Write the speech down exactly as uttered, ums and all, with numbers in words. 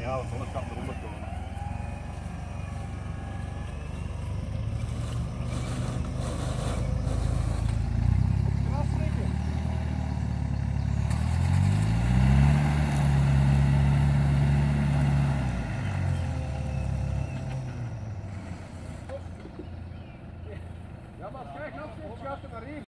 Ja, want anders kan het eronder komen. Ja, maar kijk, nou, schuif er maar in.